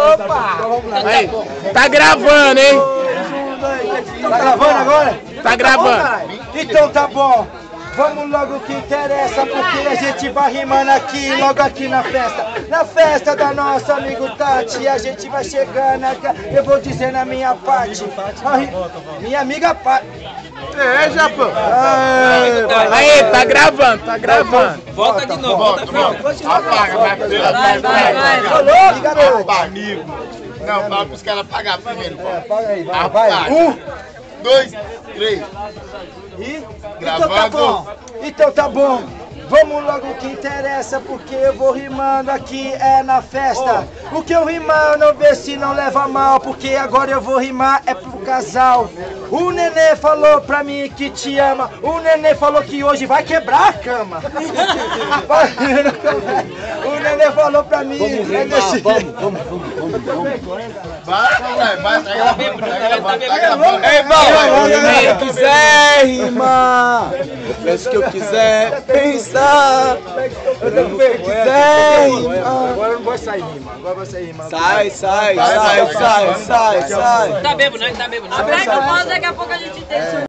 Opa! Aí, tá gravando, hein? Tá gravando agora? Tá gravando. Então tá bom. Vamos logo que interessa, porque a gente vai rimando aqui, logo aqui na festa. Na festa da nosso amigo Tati, a gente vai chegando aqui. Eu vou dizer na minha parte. Minha amiga Pati. É, Japão. Aí, tá gravando, tá gravando. Volta de novo, volta. Apaga, vai. Falou, garoto. Amigo. Não, fala pros caras pagar primeiro. Paga aí, vai. 1, 2, 3. Então tá bom. Então tá bom. Vamos logo que interessa, porque eu vou rimando aqui na festa. O que eu rimar, não vê se não leva mal, porque agora eu vou rimar pro casal. O nenê falou pra mim que te ama. O nenê falou que hoje vai quebrar a cama. O nenê falou pra mim. Vamos rimar, vamos. Vai. Ei, irmão, se eu quiser rimar, peço que eu quiser pensar. Eu também quiser rimar. Agora não vai sair rima. Agora vai sair rima. Sai. Tá bebo, não? Tá bebo, não? Abre a daqui a pouco a gente tem.